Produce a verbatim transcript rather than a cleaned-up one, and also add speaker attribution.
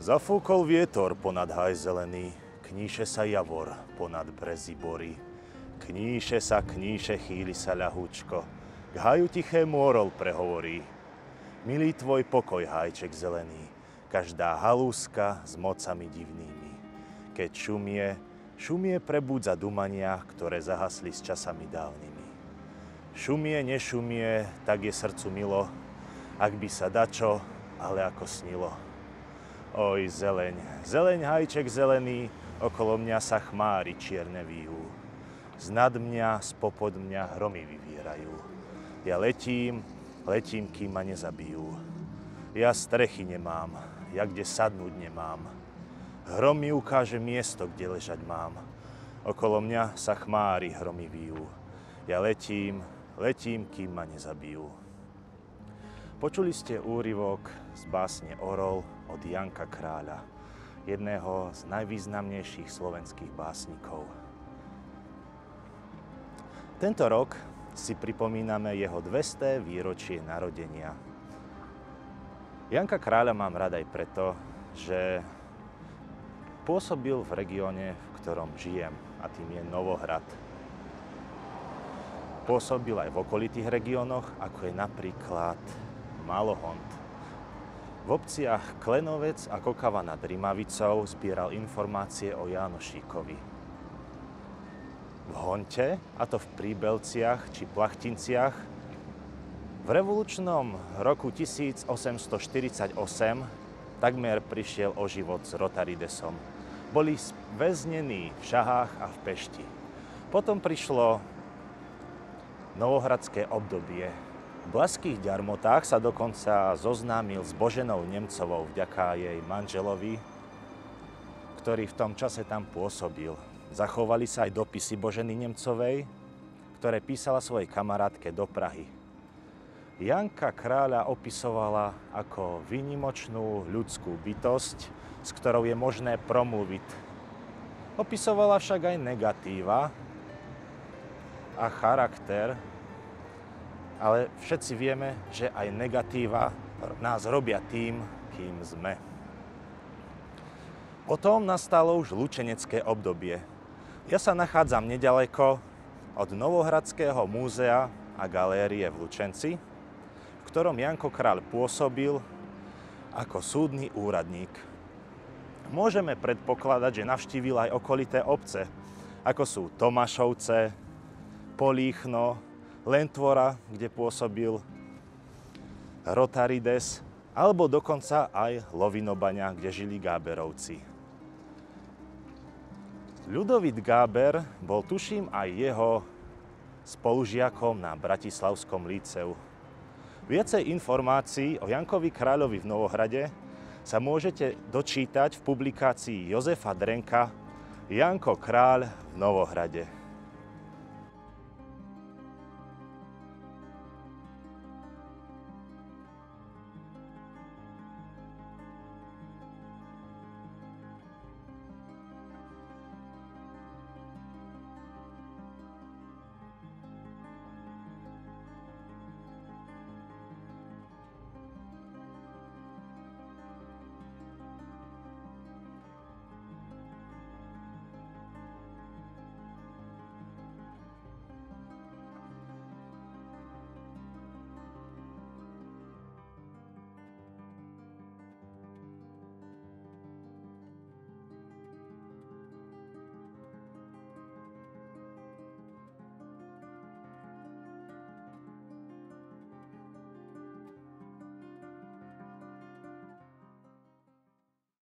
Speaker 1: Zafúkol vietor ponad haj zelený, kníše sa javor ponad brezy bory. Kníše sa, kníše, chýli sa ľahúčko, k haju tiché môrol prehovorí. Milý tvoj pokoj, hajček zelený, každá halúska s mocami divnými. Keď šumie, šumie prebúdza dumania, ktoré zahasli s časami dávnymi. Šumie, nešumie, tak je srdcu milo, ak by sa dačo, ale ako snilo. Oj, zeleň, zeleň, hajček zelený, okolo mňa sa chmári čierne víjú. Znad mňa, spopod mňa hromy vyvierajú. Ja letím, letím, kým ma nezabijú. Ja strechy nemám, ja kde sadnúť nemám. Hrom mi ukáže miesto, kde ležať mám. Okolo mňa sa chmári hromy víjú. Ja letím, letím, kým ma nezabijú. Počuli ste úryvok z básne Orol od Janka Kráľa, jedného z najvýznamnejších slovenských básnikov. Tento rok si pripomíname jeho dvesté výročie narodenia. Janka Kráľa mám rád aj preto, že pôsobil v regióne, v ktorom žijem, a tým je Novohrad. Pôsobil aj v okolitých regiónoch, ako je napríklad Malohont. V obciach Klenovec a Kokava nad Rimavicou zbieral informácie o Jánošíkovi. V Honte, a to v Príbelciach či Plachtinciach, v revolučnom roku tisíc osemsto štyridsaťosem takmer prišiel o život s Rotaridesom. Boli väznení v Šahách a v Pešti. Potom prišlo novohradské obdobie. V Blaských Ďarmotách sa dokonca zoznámil s Boženou Nemcovou vďaka jej manželovi, ktorý v tom čase tam pôsobil. Zachovali sa aj dopisy Boženy Nemcovej, ktoré písala svojej kamarátke do Prahy. Janka Kráľa opisovala ako výnimočnú ľudskú bytosť, s ktorou je možné promluviť. Opisovala však aj negatíva a charakter, ale všetci vieme, že aj negatíva nás robia tým, kým sme. Potom nastalo už lučenecké obdobie. Ja sa nachádzam nedaleko od Novohradského múzea a galérie v Lučenci, v ktorom Janko Kráľ pôsobil ako súdny úradník. Môžeme predpokladať, že navštívil aj okolité obce, ako sú Tomášovce, Políchno, Lentvora, kde pôsobil Rotarides, alebo dokonca aj Lovinobaňa, kde žili Gáberovci. Ľudovít Gáber bol, tuším, aj jeho spolužiakom na Bratislavskom líceu. Viacej informácií o Jankovi Kráľovi v Novohrade sa môžete dočítať v publikácii Jozefa Drenka Janko Kráľ v Novohrade.